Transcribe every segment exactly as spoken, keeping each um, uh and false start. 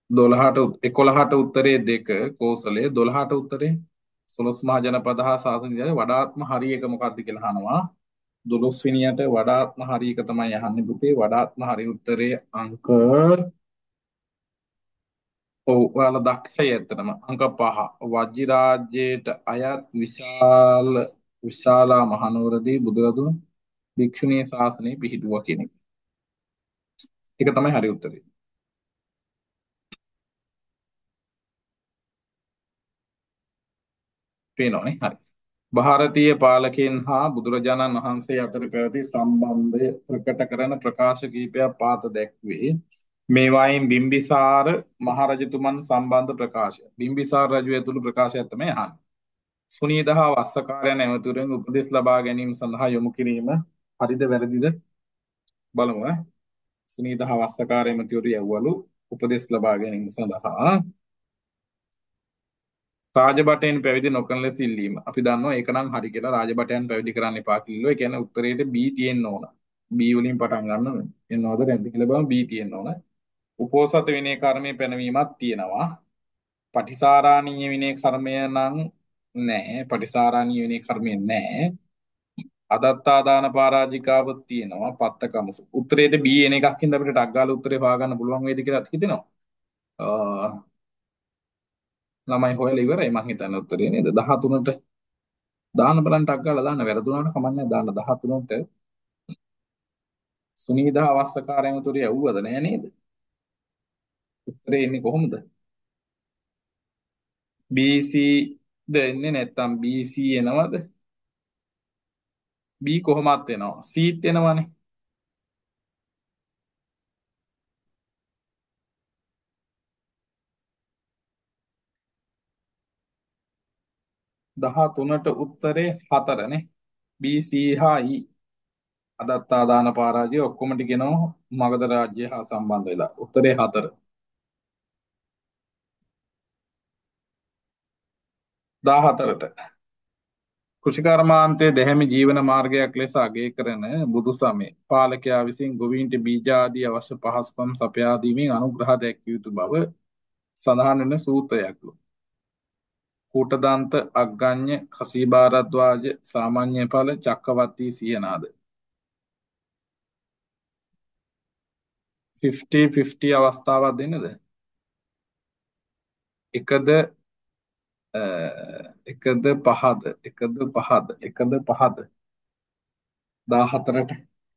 දොළහට එකොළහට උත්තරේ දෙක කෝසලයේ දොළහට උත්තරේ සොළොස් මහ ජනපද හා සාසන ඉන්දියාවේ වඩාත්ම හරි එක මොකක්ද කියලා අහනවා. දොළොස් වෙනියට වඩාත්ම හරි එක තමයි අහන්නේ පුතේ. වඩාත්ම හරි උත්තරේ අංක ඔව් ඔයාලා දක්ෂයි ඇත්තටම. අංක පහ. වජිරාජ්‍යයට අයත් විශාල විශාලා මහනුවරදී බුදුරදුන් භික්ෂුණී ශාසනය පිහිටුවා කියන එක. ඒක තමයි හරි උත්තරේ. පේනවනේ. හරි. ಭಾರತೀಯ පාලකයන් හා බුදුරජාණන් වහන්සේ අතර පැවති සම්බන්ධය ප්‍රකට කරන ප්‍රකාශ කිහිපයක් පාත දැක්වේ. මේවායින් බිම්බිසාර මහරජතුමන් සම්බන්ධ ප්‍රකාශය. බිම්බිසාර රජු ඇතුළු ප්‍රකාශයක් තමයි අහන්නේ. සුනීත හා වස්සකාරයන් ඇමතිවරුන් උපදෙස් ලබා ගැනීම සඳහා යොමු කිරීම හරිද වැරදිද බලමු. ඈ. සුනීත හා වස්සකාර ඇමතිවරු යවවලු උපදෙස් ලබා ගැනීම සඳහා රාජබටයන් පැවිදි නොකරන ලෙස ඉල්ලීම. අපි දන්නවා ඒක නම් හරි කියලා. රාජබටයන් පැවිදි කරන්න එපා කිව්වෝ. ඒ කියන්නේ උත්තරේට B තියෙන්න ඕන. B වලින් පටන් ගන්න ඕනේ. එනවද නැද්ද කියලා බලමු. B තියෙන්න ඕන. උපෝසත විනය කර්මයේ පැනවීමක් තියෙනවා. පටිසාරාණීය විනය කර්මය නම් නැහැ. පටිසාරාණීය විනය කර්මය නැහැ. අදත්තා දාන පරාජිකාව තියෙනවා. පත්තකමසු. උත්තරේට B එන එකක් හින්දා අපිට ටක් ගාලා උත්තරේ හොයාගන්න පුළුවන් වේද කියලා හිතෙනවා. අ ළමයි හොයලා ඉවරයි මං හිතන්නේ උත්තරේ නේද? දහතුනට දාන්න බලන්න ටක් ගාලා දාන්න වැරදුනාට කමන්නේ දාන්න දහතුනට සුනීදා අවශ්‍යකාරයම තුරිය වුවද නෑ නේද? උත්තරේ එන්නේ කොහොමද? බී සී ද එන්නේ නැත්තම් බී සී එනවද? B කොහොමත් එනවා. C ත් එනවනේ. දහතුනට උත්තරේ හතරනේ. B C හා E අදත්තා දාන පරාජය ඔක්කොම ටික එනවා මගධ රාජ්‍ය හා සම්බන්ධ වෙලා. උත්තරේ හතර. දාහතරට කෘෂිකර්මාන්තයේ දැහැමි ජීවන මාර්ගයක් ලෙස අගය කරන බුදු සමය පාලකයා විසින් ගොවීන්ට බීජ ආදී අවශ්‍ය පහසුකම් සපයා දීමෙන් අනුග්‍රහ දැක්විය යුතු බව සඳහන් වන සූත්‍රයක්ලු. කූටදන්ත අග්ගඤ්ඤ කසීභාරද්වාජ සාමාන්‍ය ඵල චක්කවර්තී සියනාද ෆිෆ්ටි ෆිෆ්ටි අවස්ථාවක් දෙන්නද? එකද අ, එකද පහද එකද පහද එකද පහද දාහතරට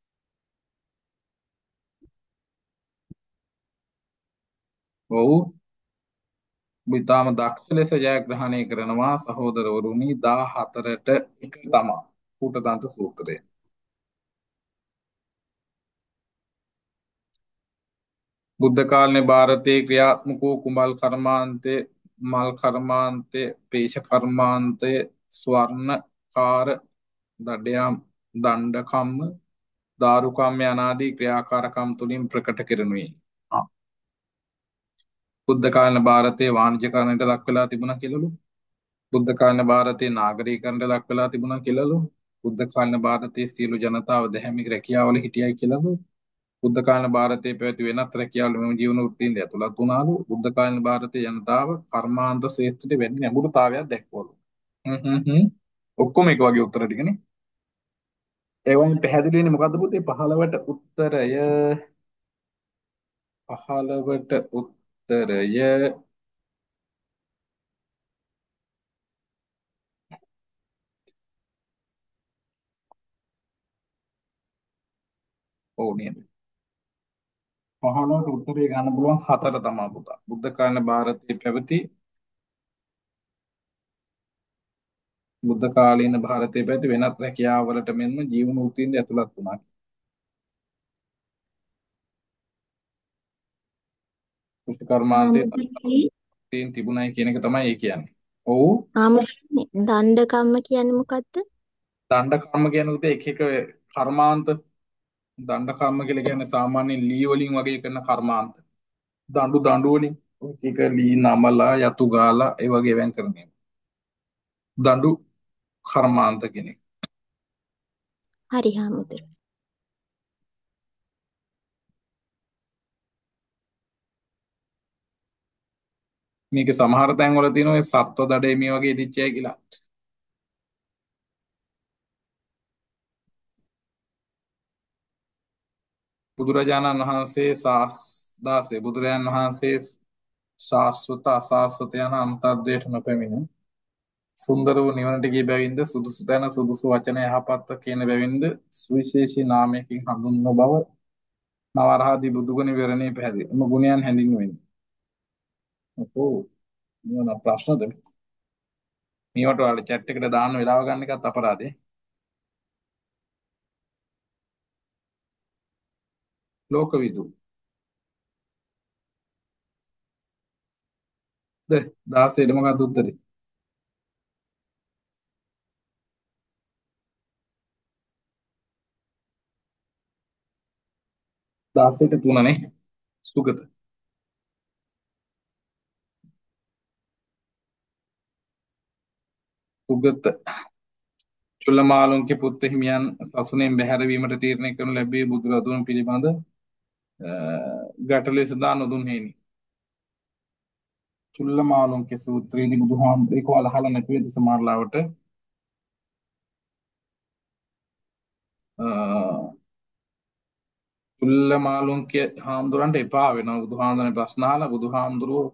ඔව් ඉතාම දක්ෂ ලෙස ජයග්‍රහණය කරනවා සහෝදරවරුනි. දාහතරට එක තමයි කූටදන්ත සූත්‍රය. බුද්ධ කාලනේ ಭಾರತයේ ක්‍රියාත්මක වූ කුඹල් කර්මාන්තේ මල් කර්මාන්තේ පේෂ කර්මාන්තේ ස්වර්ණකාර දඩයම් දණ්ඩකම්ම දාරුකම්ම යනාදී ක්‍රියාකාරකම් තුලින් ප්‍රකට කෙරෙනුයි. ආ, බුද්ධ කාලන ಭಾರತයේ වාණිජකරණයට ලක් වෙලා තිබුණා කියලාලු. බුද්ධ කාලන ಭಾರತයේ නාගරිකකරණයට ලක් වෙලා තිබුණා කියලාලු. බුද්ධ කාලන ಭಾರತයේ සියලු ජනතාව දැහැමි රැකියාවල හිටියයි කියලාලු. බුද්ධ කාලන ಭಾರತයේ පැවති වෙනත් රැකියාවල මෙම ජීවන වෘත්තීන් ඇතුළත් වුණාලු. බුද්ධ කාලන ಭಾರತයේ ජනතාව කර්මාන්ත ශේත්‍රයේ වැඩි නැඹුරුතාවයක් දැක්වලු. හ්ම් හ්ම් හ්ම්. ඔක්කොම එක වගේ උත්තර ටිකනේ. ඒ වයින් පැහැදිලි වෙන්නේ මොකද්ද පුතේ? පහළවට උත්තරය පහළවට උත්තරය ඔව් නේද? පහළවට උත්තරය ගන්න පුළුවන් හතර තමයි පුතා. බුද්ධ කාලන ಭಾರತයේ පැවති බුද්ධ කාලීන ಭಾರತයේ පැවති වෙනත් රැකියාවලට මෙන්ම ජීවන වෘත්තීන් ඇතුළත් වුණා. කුෂ්ඨ කර්මාන්තයේ ආමුදුනේ තීන් තිබුණයි කියන එක තමයි ඒ කියන්නේ. ඔව්. ආමුදුනේ දණ්ඩකම්ම කියන්නේ මොකද්ද? දණ්ඩ කර්ම කියන්නේ උදේ එක එක කර්මාන්ත. දණ්ඩ කර්ම කියලා කියන්නේ සාමාන්‍යයෙන් ලී වලින් වගේ කරන කර්මාන්ත. දඬු දඬු වලින් එක එක ලී නමලා යතු ගාලා ඒ වගේ වෙන් කරන්නේ. දඬු කර්මාන්ත කියන එක. හරි ආමුදුනේ. මේකේ සමහර තැන්වල තියෙනවා ඒ සත්ව දඩේ මේ වගේ ඉදිච්චය කියලා. බුදුරජාණන් වහන්සේ සාස්දාසේ බුදුරජාණන් වහන්සේ ශාස්වත අසාස්වත යන අන්තර්දයට නොපැමිණ සුන්දර වූ නිවනට ගිය බැවින්ද සුදුසු තැන සුදුසු වචන යහපත්ව කියන බැවින්ද සුවිශේෂී නාමයකින් හඳුන්වන බව නවරහදී බුදුගුණ විවරණේ පැහැදිලි. එම ගුණයන් හැඳින්වෙන්නේ. ඔව්. මොන ප්‍රශ්නද? මේවට ඔයාලා chat එකට දාන්න වෙලාව ගන්න එකත් අපරාධේ. ලෝකවිදු. ද දාසෙට මොකක්ද උත්තරේ? දාසෙට තුනනේ. සුගත. සුගත. චුල්ලමාලුන්ගේ පුත්ත හිමියන් සසුනෙන් බැහැර වීමට තීරණය කරනු ලැබුවේ බුදුරදුන් පිළිබඳ ගැටලුව සඳහා නොදුන්හෙනි. චුල්ලමාලුන්ගේ සූත්‍රයේදී බුදුහාමුදුරේ කොහොල අහලා නැති වෙද සමහරලාවට චුල්ලමාලුන්ගේ හාමුදුරන්ට එපා වෙනවා බුදුහාමුදුරනේ ප්‍රශ්න අහලා බුදුහාමුදුරුවෝ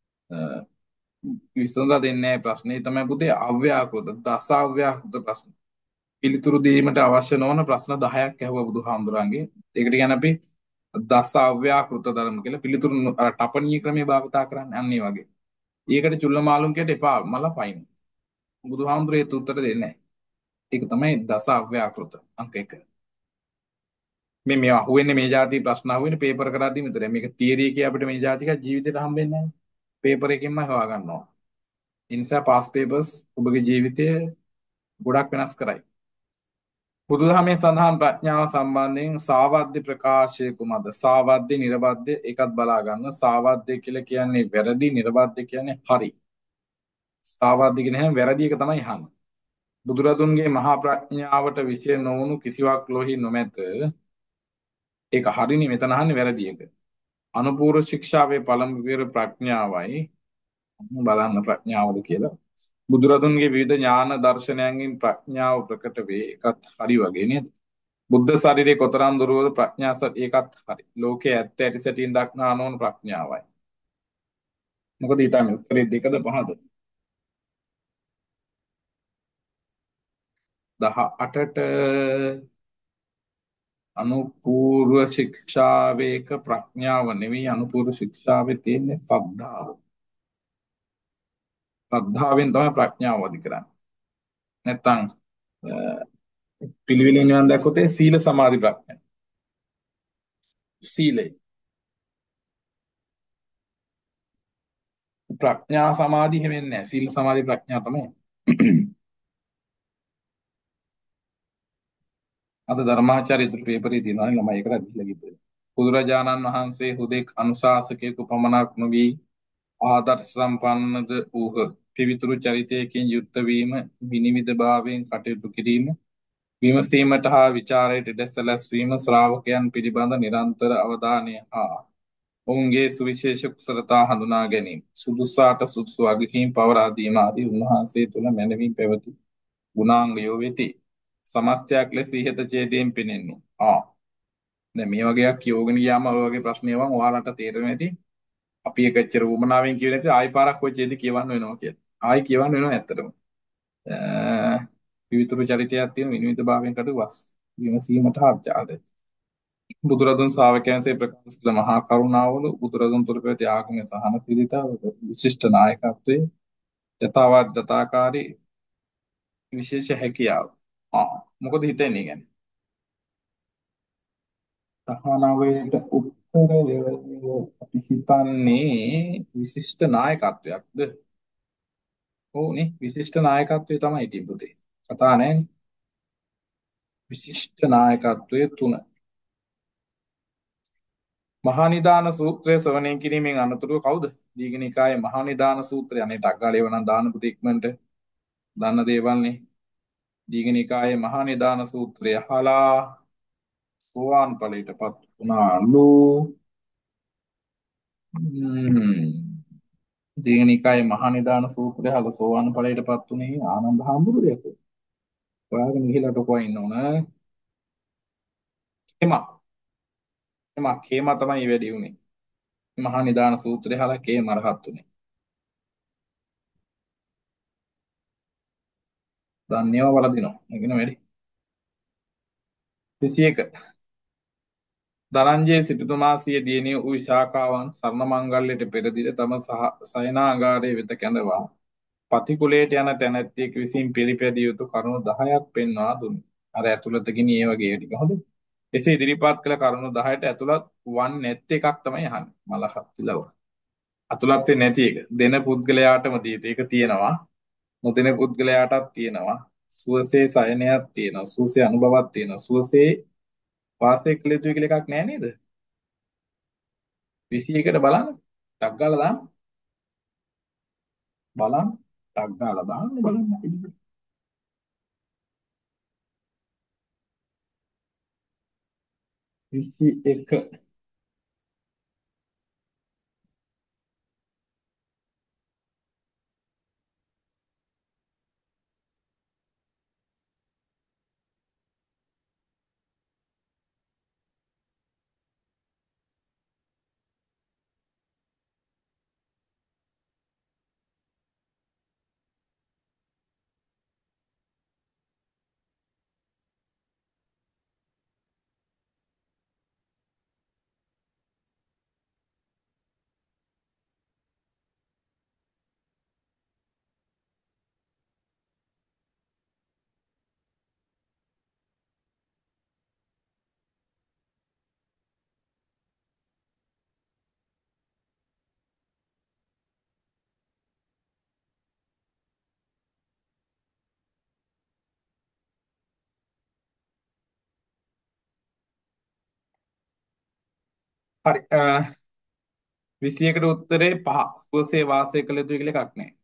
විසඳලා දෙන්නේ නැහැ ප්‍රශ්නේ තමයි පුතේ අව්‍යාකෘත දස අව්‍යාකෘත ප්‍රශ්න. පිළිතුරු දීමට අවශ්‍ය නොවන ප්‍රශ්න දහයක් ඇහුවා බුදුහාමුදුරන්ගේ. ඒකට කියන්නේ අපි දස අව්‍යාකෘත ධර්ම කියලා පිළිතුරු අර ටපණීය ක්‍රමයේ භාවිතා කරන්නේ අන්න ඒ වගේ. ඒකට චුල්ලමාලුන්කයට එපා මල පයින්. බුදුහාමුදුරේ ඒත් උත්තර දෙන්නේ නැහැ. ඒක තමයි දස අව්‍යාකෘත අංක එක. මේ මේ අහුවෙන්නේ මේ જાති ප්‍රශ්න අහුවෙන්නේ පේපර් කරද්දී විතරයි. මේක තියරි එකේ අපිට මේ જાතික ජීවිතේට හම්බෙන්නේ නැහැ. පේපර් එකකින්ම හොයා ගන්නවා. ඒ නිසා පාස් පේපර්ස් ඔබගේ ජීවිතය ගොඩක් වෙනස් කරයි. බුදුදහමේ සඳහන් ප්‍රඥාව සම්බන්ධයෙන් සාවද්‍ය ප්‍රකාශය කුමක්ද? සාවද්‍ය නිර්වද්‍ය එකත් බලා ගන්න. සාවද්‍ය කියලා කියන්නේ වැරදි, නිර්වද්‍ය කියන්නේ හරි. සාවද්‍ය කියන්නේ වැරදි එක තමයි අහන්නේ. බුදුරදුන්ගේ මහා ප්‍රඥාවට විශේෂ නොවුණු කිසිවක් ලෝහි නොමැත. ඒක හරිනේ මෙතන අහන්නේ වැරදි එක. අනුපූර්ව ශික්ෂාවේ පළමු පියවර ප්‍රඥාවයි. බලන්න ප්‍රඥාවද කියලා. බුදුරදුන්ගේ විවිධ ඥාන දර්ශනයන්ගෙන් ප්‍රඥාව ප්‍රකට වේ. ඒකත් හරි වගේ නේද? බුද්ධ ශරීරයේ කොතරම් දුරවද ප්‍රඥාස ඒකත් හරි. ලෝකයේ ඇත්ත ඇති සැටියෙන් දක්නා නොවන ප්‍රඥාවයි. මොකද ඊටම උත්තරේ දෙකද පහද? දහඅටට අනුපූර්ව ශික්ෂාවේක ප්‍රඥාව නෙවෙයි අනුපූර්ව ශික්ෂාවේ තියෙන්නේ ශ්‍රද්ධාව. ශ්‍රද්ධාවෙන් තමයි ප්‍රඥාව වදි කරන්නේ. නැත්තම් පිළිවිලින් නිවන් දැක්කොත් ඒ සීල සමාධි ප්‍රඥා. සීලය. ප්‍රඥා සමාධි හැමෙන්නේ නැහැ. සීල සමාධි ප්‍රඥා තමයි. අද ධර්මාචාර්ය ඉදිරි පේපරේ තියෙනවා නේ ළමයි එකට දීලා කිව්වේ. බුදුරජාණන් වහන්සේ හුදෙක් අනුශාසකයෙකු පමණක් නොවි ආදර්ශ සම්පන්නද වූහ. පිවිතුරු චරිතයකින් යුක්ත වීම, විනිවිද භාවයෙන් කටයුතු කිරීම, විමසීමට හා විචාරයට ඉඩ සැලැස්වීම, ශ්‍රාවකයන් පිළිබඳ නිරන්තර අවධානය හා ඔවුන්ගේ සුවිශේෂ කුසලතා හඳුනා ගැනීම, සුදුසාට සුදුසු වගකීම් පවරා දීම ආදී උන්වහන්සේ තුළ මැනවින් පැවති ගුණාංගයෝ වෙති. සමස්තයක් ලෙස ඉහත ඡේදයෙන් පෙනෙන්නේ. ආ දැන් මේ වගේක් කියෝගෙන ගියාම ඔය වගේ ප්‍රශ්න ඒවා ඔයාලට තේරෙන්නේ නැති. අපි එක එච්චර උමනාවෙන් කියවෙන්නේ නැති ආයි පාරක් ඔය ඡේද කියවන්න වෙනවා කියලා. ආයි කියවන්න වෙනවා ඇත්තටම. විවිතුරු චරිතයක් තියෙන විනිවිද භාවයෙන් කටු වස් විමසීමට හා විචාරයට. බුදුරදුන් ශ්‍රාවකයන්සේ ප්‍රකාශ කළ මහා කරුණාවල බුදුරදුන් තුළ පැවති ආගමේ සහනශීලීතාව විශිෂ්ට නායකත්වයේ යථාවත් යථාකාරී විශේෂ හැකියාව. ආ මොකද හිතන්නේ කියන්නේ? තහනාවේට උත්තරය අපි හිතන්නේ විශිෂ්ට නායකත්වයක්ද? ඕනේ විශිෂ්ට නායකත්වය තමයි තිබුතේ. කතා නැහැ. විශිෂ්ට නායකත්වයේ තුන. මහා නිදාන සූත්‍රය ශ්‍රවණය කිරීමෙන් අනතුරුව කවුද? දීඝනිකායේ මහා නිදාන සූත්‍රය අනේ ටග්ගාලේ වණන් දාන පුතේ ඉක්මනට දන්න දේවල්නේ. දීඝනිකායේ මහා නිදාන සූත්‍රය අහලා සෝවාන් ඵලයටපත් වුණාලු. දීඝනිකායේ මහා නිදාන සූත්‍රය අහලා සෝවාන් ඵලයටපත් උනේ ආනන්ද හාමුදුරුවෝ. ඔයාගෙන ගිහිලාට කොහේ ඉන්න ඕන? එමා එමා කේමා තමයි වැඩි උනේ. මහා නිදාන සූත්‍රය අහලා කේම රහත් උනේ. දන්නේව වලදිනවා. ඒකන වැඩි. විසි එක ධනංජය සිටුතුමා සිය දියණිය වූ ශාකාවන් සරණ මංගල්‍යයට පෙරදිර තම සහ සයනාගාරයේ වෙත කැඳවා පතිකුලයට යන තැනැත්තියෙක් විසින් පිළිපැදිය යුතු කරුණු දහයක් පෙන්වා දුන්නා. අර ඇතුළත ගිනි ඒ වගේ ටික හොඳ. එසේ ඉදිරිපත් කළ කරුණු දහයට ඇතුළත් වන් නැත් එකක් තමයි අහන්නේ. මලහත් විලව. ඇතුළත් වෙන්නේ නැති එක. දෙන පුද්ගලයාටම දීත. ඒක තියෙනවා. නොදෙන පුද්ගලයාටත් තියෙනවා. සුවසේ සයනයක් තියෙනවා. සුවසේ අනුභවක් තියෙනවා. සුවසේ වාසය කළ යුතු කියලා එකක් නැහැ නේද? විසි එකට බලන්න. ටක් ගාලා දාන්න. බලන්න. ටක් ගාලා දාන්න බලන්න. විසි එක හරි. විසි එකට උත්තරේ පහ. සුවසේ වාසය කළ යුතු කියලා එකක් නැහැ.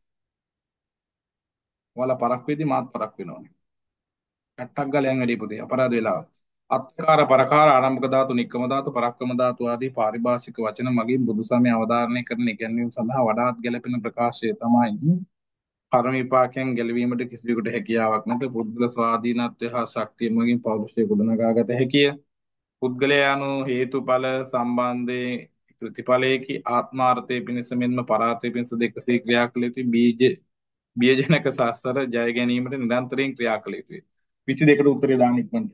ඔයාලා පරක් වෙද්දි මාත් පරක් වෙනවනේ. ඇට්ටක් ගාලා යන් වැඩි පුතේ. අපරාධ වෙලාව. අත්කාර පරකාර ආරම්භක ධාතු, නික්කම ධාතු, පරක්කම ධාතු ආදී පාරිභාෂික වචන මගින් බුදුසමය අවධාරණය කරන ඉගැන්වීම සඳහා වඩාත් ගැළපෙන ප්‍රකාශය තමයි කර්ම විපාකයෙන් ගැලවීමට කිසිවෙකුට හැකියාවක් නැත. පුද්ගල ස්වාධීනත්වය හා ශක්තිය මගින් පෞරුෂය ගොඩනගාගත හැකිය. පුද්ගලයා යනු හේතුඵල සම්බන්ධයේ ප්‍රතිඵලයේකි. ආත්මාර්ථය පිණිස මෙන්ම පරාර්ථය පිණිස දෙකසේ ක්‍රියා කළ යුතු බීජ බීජනක සසර ජය ගැනීමට නිරන්තරයෙන් ක්‍රියා කළ යුතුය. විසි දෙකට උත්තරේ දාන්න ඉක්මනට.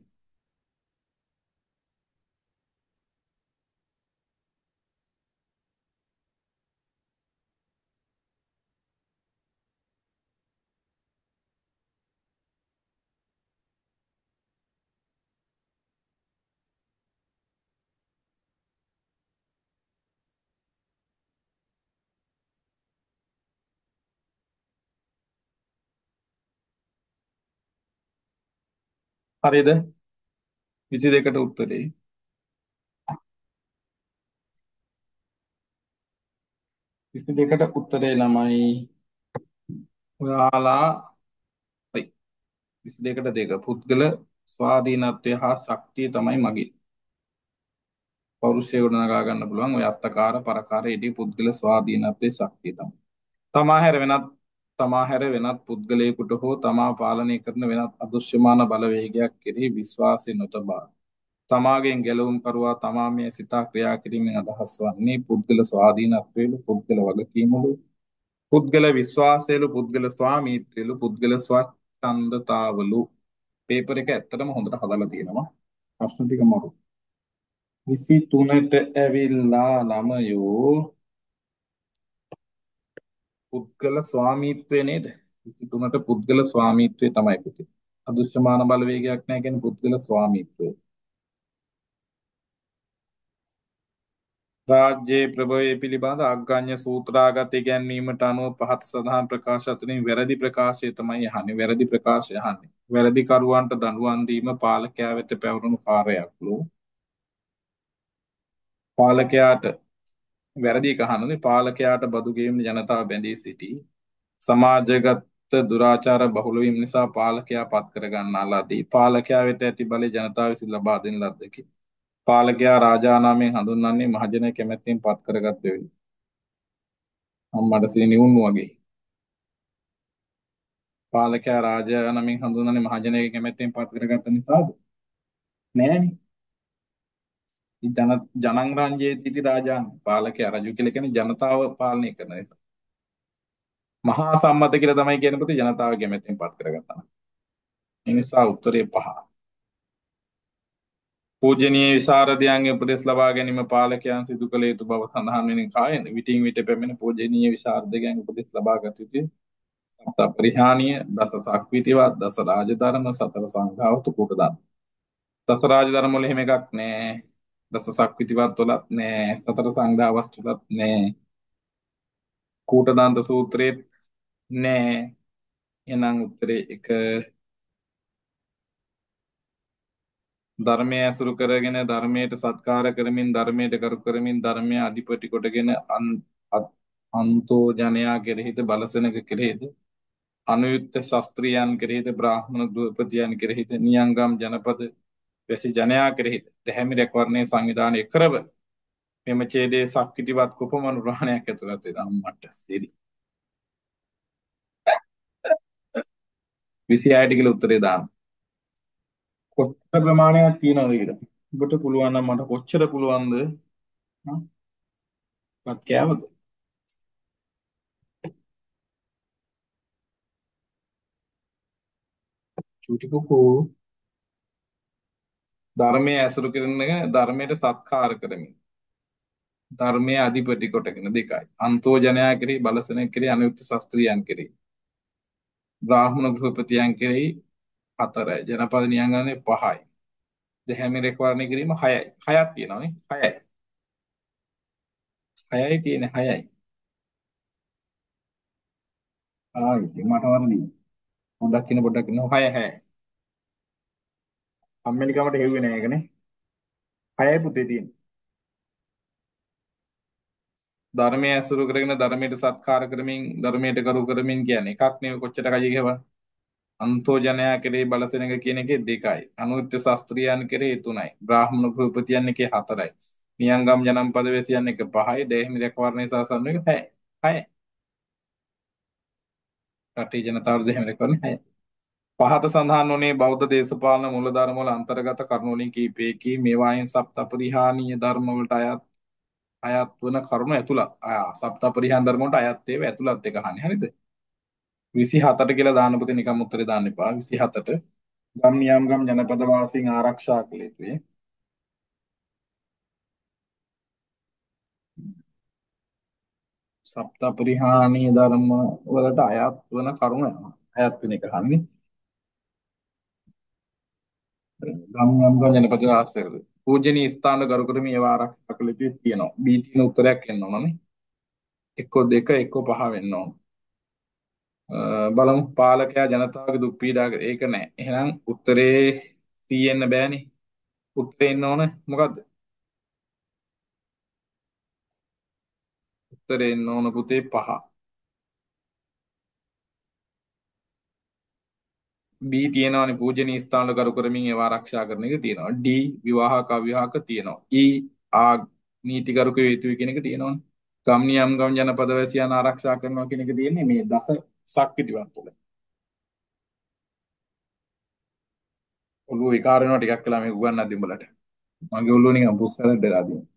හරිද? විසි දෙකට උත්තරේ විසි දෙකට උත්තරේ ළමයි ඔයාලා විසි දෙකට දෙක පුද්ගල ස්වාධීනත්වය හා ශක්තිය තමයි මගේ පෞරුෂය ගොඩනගා ගන්න පුළුවන් ඔය අත්තකාර පරකාර ඉදී පුද්ගල ස්වාධීනත්වයේ ශක්තිය තමයි. තමා හැර වෙනත් තමා හැර වෙනත් පුද්ගලයෙකුට හෝ තමා පාලනය කරන වෙනත් අදෘශ්‍යමාන බලවේගයක් කෙරෙහි විශ්වාසය නොතබා තමාගෙන් ගැලවුම් කරුවා තමා මේ සිතා ක්‍රියා කිරීමෙන් අදහස් වන්නේ පුද්ගල ස්වාධීනත්වයලු පුද්ගල වගකීමලු පුද්ගල විශ්වාසයලු පුද්ගල ස්වාමීත්වයලු පුද්ගල ස්වච්ඡන්දතාවලු. පේපර් එක ඇත්තටම හොඳට හදලා තියෙනවා. ප්‍රශ්න ටික මරු. විසි තුනට ඇවිල්ලා ළමයෝ පුද්ගල ස්වාමීත්වය නේද? විසි තුනට පුද්ගල ස්වාමීත්වය තමයි පුතේ. අදෘශ්‍යමාන බලවේගයක් නැහැ කියන්නේ පුද්ගල ස්වාමීත්වය. රාජ්‍යයේ ප්‍රභවය පිළිබඳ අග්ගඤ්ඤ සූත්‍රාගත ඉගැන්වීමට අනුව පහත සඳහන් ප්‍රකාශ අතරින් වැරදි ප්‍රකාශය තමයි අහන්නේ. වැරදි ප්‍රකාශය අහන්නේ. වැරදි කරුවන්ට දඬුවම් දීම පාලකයා වෙත පැවරුණු කාර්යයක්ලු. පාලකයාට වැරදි එක අහන්නේ පාලකයාට බදු ගෙවීම ජනතාව බැඳී සිටී. සමාජගත දුරාචාර බහුල වීම නිසා පාලකයා පත් කර ගන්නා ලදී. පාලකයා වෙත ඇති බලය ජනතාව විසින් ලබා දෙන ලද්දකි. පාලකයා රාජා නාමයෙන් හඳුන්වන්නේ මහජන කැමැත්තෙන් පත් කරගත් බැවිනි. අම්මට සීනි උන්නු වගේ. පාලකයා රාජා නමින් හඳුන්වන්නේ මහජනයාගේ කැමැත්තෙන් පත් කරගත්ත නිසාද? නෑනේ. ජන ජනං රංජේති රාජාන්. පාලකයා රජු කියලා කියන්නේ ජනතාව පාලනය කරන නිසා. මහා සම්මත කියලා තමයි කියන පුතේ ජනතාව කැමැත්තෙන් පත් කරගත්තා. ඒ නිසා උත්තරේ පහ. පූජනීය විසරදයන්ගේ උපදෙස් ලබා ගැනීම පාලකයන් සිදු කළ යුතු බව සඳහන් වෙන කායන විටින් විට පැමිණ පූජනීය විසරදයන්ගේ උපදෙස් ලබා ගත යුතුය. සත පරිහානිය, දස සක්විතිවත්, දස රාජධර්ම, සතර සංඝාවතු කුටදාන. දස රාජධර්ම වල එහෙම එකක් නෑ. දස සක්විතිවත් වලත් නෑ. සතර සංඝාවස්තු වලත් නෑ. කූටදාන්ත සූත්‍රෙත් නෑ. එහෙනම් උත්තරේ එක. ධර්මය ඇසුරු කරගෙන ධර්මයට සත්කාර කරමින් ධර්මයට කරු කරමින් ධර්මය අධිපති කොටගෙන අන්- අ- අන්තෝ ජනයා කෙරෙහිද බලසෙනක කෙරෙහිද අනුයුක්ත ශාස්ත්‍රියයන් කෙරෙහිද බ්‍රාහ්මණ දූපතියන් කෙරෙහිද නියංගම් ජනපද වැසි ජනයා කෙරෙහිද දැහැමි රැකවරණේ සංවිධානය කරව මෙම ඡේදයේ සක්විතිවත් කුපමණු ප්‍රාණයක් ඇතුළත් වේ අම්මට සිරි විසි හයට කියලා උත්තරේ දාන්න කොච්චර ප්‍රමාණයක් තියෙනවද කියලා ඔබට පුළුවන් නම් මට කොච්චර පුළුවන්ද හ්ම්? මත් කෑවද චූටි කුකෝ ධර්මයේ ඇසුරු කරන ධර්මයට සත්කාර කරමින් ධර්මයේ අධිපති කොටගෙන දෙකයි අන්තෝ ජනයා කෙරෙහි බලසෙන කෙරෙහි අනුයුක්ත ශාස්ත්‍රියයන් කෙරෙහි බ්‍රාහ්මණ ගෘහපතියන් කෙරෙහි හතරයි ජනපද නියංගනේ පහයි දැහැමි රැකවරණය කිරීම හයයි හයක් තියෙනවානේ හයයි හයයි තියෙන හයයි ආයි ඉතින් මට වරදී පොඩ්ඩක් කියන පොඩ්ඩක් කියන හය හයයි අම්මෙලිකමට හෙව්වේ නෑ ඒකනේ හයයි පුතේ තියෙන්නේ ධර්මයේ ඇසුරු කරගෙන ධර්මයට සත්කාර කරමින් ධර්මයට කරු කරමින් කියන්නේ එකක් නෙවෙයි කොච්චර කයි කියව අන්තෝ ජනයා කෙරෙහි බලසෙනක කියන එකේ දෙකයි අනුත්‍ය ශාස්ත්‍රියයන් කෙරෙහි තුනයි බ්‍රාහ්මණ ගෘහපතියන් එකේ හතරයි නියංගම් ජනපද වැසියන් එක පහයි දෙහිමි රැකවරණේ සාසන එක හයයි හයයි රටේ ජනතාවට දෙහිමි රැකවරණේ හයයි පහත සඳහන් වුණේ බෞද්ධ දේශපාලන මූලධර්ම වල අන්තර්ගත කරුණු වලින් කීපයකි මේවායින් සප්තපරිහානීය ධර්ම වලට අයත් අයත් වන කරුණු ඇතුළත් ආ සප්තපරිහාන ධර්ම වලට අයත් ඒවා ඇතුළත් එක අහන්නේ හරිද විසි හතට කියලා දාන්න පුතේ නිකම් උත්තරේ දාන්න එපා විසි හතට ගම් නියම් ගම් ජනපද වාසීන් ආරක්ෂා කළ යුතුයි සප්තපරිහානීය ධර්ම වලට අයත් වන කරුණු යනවා අයත් වෙන එක අහන්නේ ගම් නියම් ගම් ජනපද වාසීන් පූජනීය ස්ථාන ගරු කරමින් ඒවා ආරක්ෂා කළ යුතුයි තියෙනවා බී තියෙන උත්තරයක් එන්න ඕනනේ එක්කෝ දෙක එක්කෝ පහ වෙන්න ඕන අ, බලමු පාලකයා ජනතාවගේ දුක් පීඩා ඒක නෑ එහෙනම් උත්තරේ තියෙන්න බෑනේ උත්තරේ එන්න ඕන මොකද්ද උත්තරේ එන්න ඕන පුතේ පහ B තියෙනවානේ පූජනීය ස්ථාන කරු කරමින් ඒවා ආරක්ෂා කරන එක තියෙනවා D විවාහක අවිවාහක තියෙනවා E ආ නීතිගරුක වේතුයි කියන එක තියෙනවානේ ගම් නියම් ගම් ජනපද වැසියන් ආරක්ෂා කරනවා කියන එක තියෙන්නේ මේ දස සක්විතිවත් තුළ ඔළුව විකාර වෙනවා ටිකක් වෙලා මේ උගන්නද්දි උඹලට මගේ ඔළුව නිකන් බුස් සැලඩ් වෙලා තියෙනවා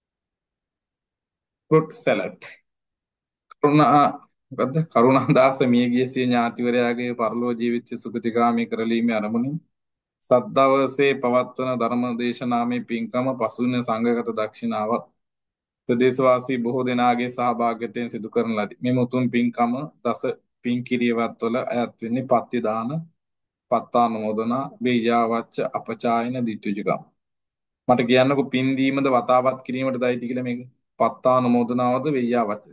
ෆෘට් සැලඩ් කරුණා මොකද්ද කරුණාදාස මියගිය සිය ඥාතිවරයාගේ පරලෝ ජීවිතය සුගතිගාමී කරලීමේ අරමුණින් සද්දවසේ පවත්වන ධර්ම දේශනාමේ පින්කම පසුන සංඝගත දක්ෂිනාවත් ප්‍රදේශවාසී බොහෝ දෙනාගේ සහභාගීත්වයෙන් සිදු කරන ලදී. මෙම උතුම් පින්කම දස පින්කිරියවත් වල අයත් වෙන්නේ පත්ති දාන, පත්තානුමෝදනා, වේයාවච්ච අපචායන දිට්ඨිජගම්. මට කියන්නකෝ පින් දීමද වතාවත් කිරීමටද අයිති කියලා මේක. පත්තානුමෝදනාවද වේයාවච්ච.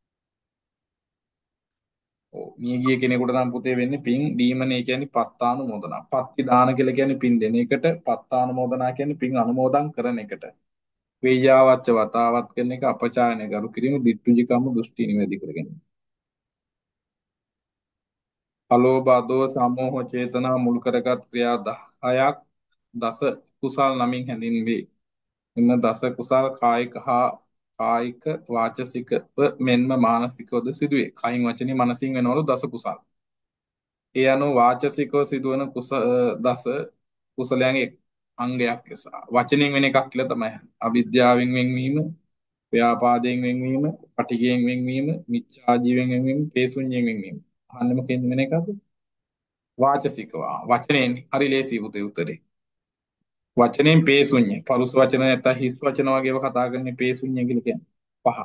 ඔව් මියගිය කෙනෙකුට නම් පුතේ වෙන්නේ පින් දීමනේ කියන්නේ පත්තානුමෝදනා. පත්ති දාන කියලා කියන්නේ පින් දෙන එකට, පත්තානුමෝදනා කියන්නේ පින් අනුමෝදන් කරන එකට. වේයාවච්ච වතාවත් කරන එක අපචායන ගරු කිරීම දිට්ඨිජකම දෘෂ්ටි නිවැරදි කරගෙන. අලෝභ අදෝස සමෝහ චේතනා මුල් කරගත් ක්‍රියා දහයක් දස කුසල් නමින් හැඳින්වේ. එම දස කුසල් කායික හා කායික වාචසිකව මෙන්ම මානසිකවද සිදුවේ. කයින් වචනින් මනසින් වෙනවලු දස කුසල්. ඒ අනුව වාචසිකව සිදුවන කුස අ, දස කුසලයන්ගේ එක් අංගයක් ලෙස වචනෙන් වෙන එකක් කියලා තමයි. අවිද්‍යාවෙන් වෙන්වීම, ව්‍යාපාදයෙන් වෙන්වීම, පටිඝයෙන් වෙන්වීම, මිච්ඡා ජීවෙන් වෙන්වීම, තේසුඤ්ඤයෙන් වෙන්වීම. අහන්න මොකෙන්ද වෙන එකද? වාචසිකව. වචනෙන් හරි ලේසි උතේ උත්තරේ. වචනෙන් පේසුඤ්ඤ. පරුස වචන නැත්නම් හිස් වචන වගේ ඒවා කතා කරන්නේ පේසුඤ්ඤ කියලා කියන්නේ. පහ.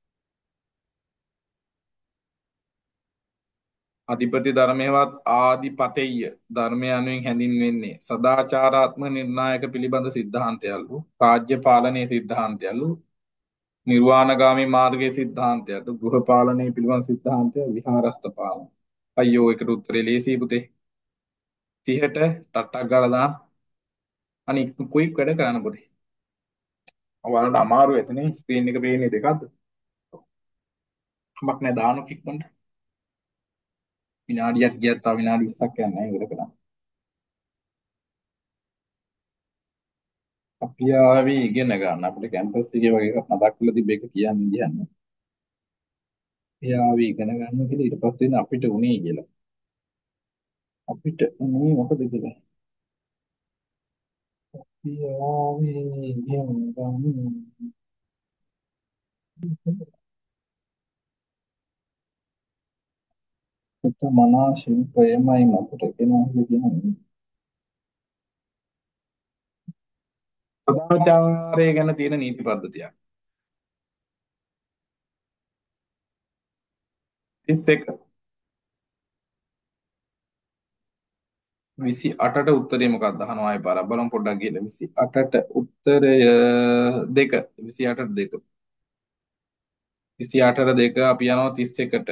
අධිපති ධර්මයේවත් ආදිපතෙය්‍ය ධර්මය යනුවෙන් හැඳින්වෙන්නේ සදාචාරාත්මක නිර්ණායක පිළිබඳ සිද්ධාන්තයලු රාජ්‍ය පාලනයේ සිද්ධාන්තයලු නිර්වාණගාමී මාර්ගයේ සිද්ධාන්තයලු ගෘහ පාලනයේ පිළිබඳ සිද්ධාන්තය විහාරස්ත පාලන අයියෝ ඒකට උත්තරේ ලේසි පුතේ තිහට ටට්ටක් ගාලා දාන්න අනික කුයික් වැඩ කරන්න පුතේ ඔයාලට අමාරු එතනින් ස්ක්‍රීන් එක පේන්නේ දෙකක්ද කමක් නැහැ දාන්න කික්කන්ට විනාඩියක් ගියත් තව විනාඩි විස්සක් යනවා නෑ ඉවර කරන්න අපි ආවි ඉගෙන ගන්න අපිට කැම්පස් එකේ වගේ එකක් මතක් කරලා තිබ්බ එක කියන්නේ කියන්නේ. ඒ ආවි ඉගෙන ගන්න කියලා ඊට පස්සේ අපිට උනේ කියලා. අපිට උනේ මොකද කියලා. අපි ආවි ඉගෙන ගන්න. එත මනා ශිල්පයමයි මතට කෙනා කියන්නේ. සදාචාරය ගැන තියෙන නීති පද්ධතියක්. තිස් එක විසි අටට උත්තරේ මොකක්ද අහනවා ආයෙ පාරක් බලමු පොඩ්ඩක් ගිහලා විසි අටට උත්තරය දෙක විසි අටට දෙක විසි අටට දෙක අපි යනවා තිස් එකට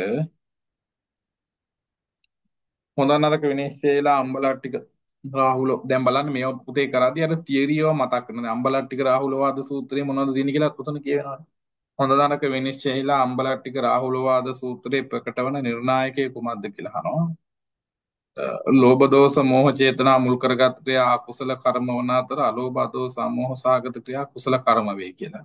හොඳ නරක විනිශ්චයලා අම්බලට්ටික රාහුල දැන් බලන්න මේව පුතේ කරාදී අර තියරි ඒවා මතක් කරනවා අම්බලට්ටික රාහුල වාද සූත්‍රයේ මොනවද තියෙන්නේ කියලා උතන කියවෙනවා හොඳ නරක විනිශ්චයලා අම්බලට්ටික රාහුල වාද සූත්‍රයේ ප්‍රකට වන නිර්ණායකයේ කුමක්ද කියලා අහනවා ලෝභ දෝෂ මෝහ චේතනා මුල් කරගත් ක්‍රියා අකුසල කර්ම වන අතර අලෝභ දෝෂ මෝහ සාගත ක්‍රියා කුසල කර්ම වේ කියලා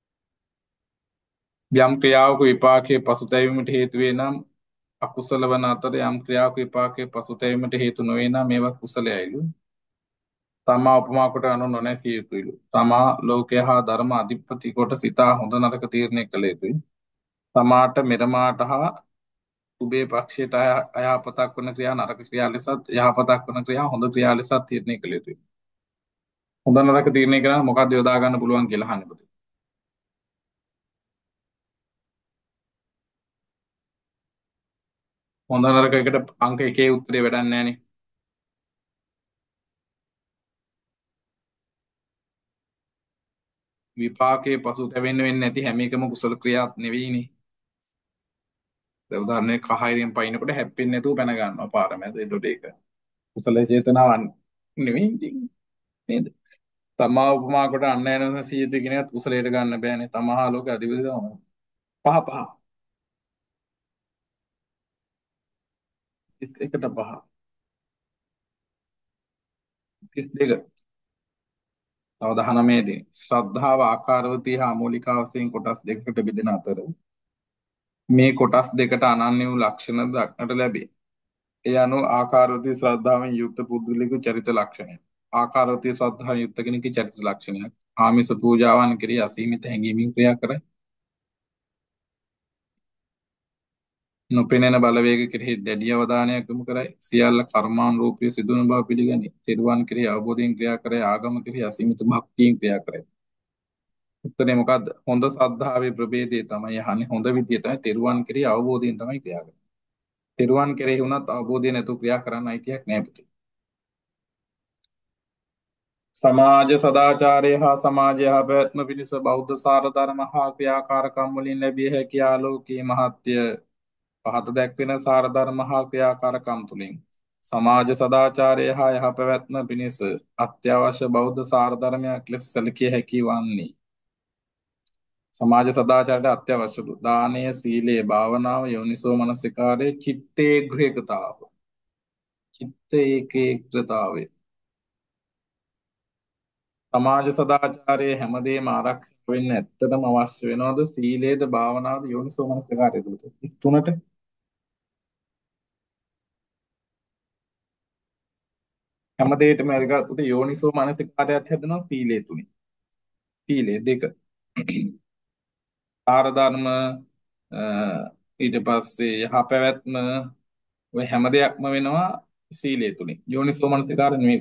යම් ක්‍රියාවක විපාකයේ පසුතැවීමට හේතු වේ නම් අකුසල වන අතර යම් ක්‍රියාවක විපාකයේ පසුතැවීමට හේතු නොවේ නම් මේවා කුසලයයිලු තමා උපමා කොට අනු නොනැසිය යුතුයිලු තමා ලෝකය හා ධර්ම අධිපති කොට සිතා හොඳ නරක තීරණය කළ යුතුයි තමාට මෙරමාට හා උබේ පක්ෂයට අය- අයහපතක් වන ක්‍රියා නරක ක්‍රියා ලෙසත් යහපතක් වන ක්‍රියා හොඳ ක්‍රියා ලෙසත් තීරණය කළ යුතුයි හොඳ නරක තීරණය කරන මොකක්ද යොදා ගන්න පුළුවන් කියලා අහන්නේ පුතේ හොඳ නරක එකට අංක එකේ උත්තරේ වැඩක් නැහැ නේ විපාකයේ පසුතැවෙන්න වෙන්නේ නැති හැම එකම කුසල ක්‍රියාවක් නෙවෙයිනේ දැන් උදාහරණයක් කහයිරෙන් පයින්නකොට හැප්පෙන්නේ නැතුව පැන ගන්නවා පාර මැද එතකොට ඒක කුසල චේතනාවක් නෙවෙයි ඉතින් නේද තමා උපමා කොට අන් අයන සීයත කියන එකත් කුසලයට ගන්න බෑනේ තමා ලෝක අධිපති තමයි පහ පහ තිස් එකට පහ තිස් දෙක තව දහනවය දී ශ්‍රද්ධාව ආකාරවතී හා මූලිකා වශයෙන් කොටස් දෙකකට බෙදෙන අතර මේ කොටස් දෙකට අනන්‍ය වූ ලක්ෂණ දක්නට ලැබේ. ඒ අනුව ආකාරවතී ශ්‍රද්ධාවෙන් යුක්ත පුද්ගලිකු චරිත ලක්ෂණය. ආකාරවතී ශ්‍රද්ධාවෙන් යුක්ත කෙනෙකුගේ චරිත ලක්ෂණයක්. ආමිස පූජාවන් කෙරෙහි අසීමිත හැඟීමෙන් ක්‍රියා කරයි. නොපෙනෙන බලවේග කෙරෙහි දැඩි අවධානයක් යොමු කරයි. සියල්ල කර්මානුරූපී සිදුවන බව පිළිගනී. තෙරුවන් කෙරෙහි අවබෝධයෙන් ක්‍රියා කරයි. ආගම කෙරෙහි අසීමිත භක්තියෙන් ක්‍රියා කරයි. උත්තරේ මොකද්ද? හොඳ ශ්‍රද්ධාවේ ප්‍රභේදය තමයි අහන්නේ. හොඳ විදිය තමයි තෙරුවන් කෙරෙහි අවබෝධයෙන් තමයි ක්‍රියා කරන්නේ. තෙරුවන් කෙරෙහි වුණත් අවබෝධය නැතුව ක්‍රියා කරන්න අයිතියක් නැහැ පුතේ. සමාජ සදාචාරය හා සමාජය හා පැවැත්ම පිණිස බෞද්ධ සාර ධර්ම හා ක්‍රියාකාරකම් වලින් ලැබිය හැකි ආලෝකයේ මහත්ය පහත දැක්වෙන සාර ධර්ම හා ක්‍රියාකාරකම් තුලින් සමාජ සදාචාරය හා යහ පැවැත්ම පිණිස අත්‍යවශ්‍ය බෞද්ධ සාර ධර්මයක් ලෙස සැලකිය හැකි වන්නේ සමාජ සදාචාරයට අත්‍යවශ්‍ය දානය සීලය භාවනාව යෝනිසෝ මනසිකාරය චිත්තේ ග්‍රහකතාව චිත්ත ඒකීකෘතාවය සමාජ සදාචාරයේ හැමදේම ආරක්ෂා වෙන්න ඇත්තටම අවශ්‍ය වෙනවද සීලේද භාවනාවද යෝනිසෝ මනසිකාරයද පුතේ? තුනට හැම දෙයකටම අරගත් පුතේ යෝනිසෝ මනසිකාරයත් හැදෙනවා සීලේ තුලින්. සීලේ දෙක. ආර ධර්ම ඊට පස්සේ යහපැවැත්ම ඔය හැම දෙයක්ම වෙනවා සීලය තුලින්. යෝනිසෝ මනසිකාර නෙමෙයි.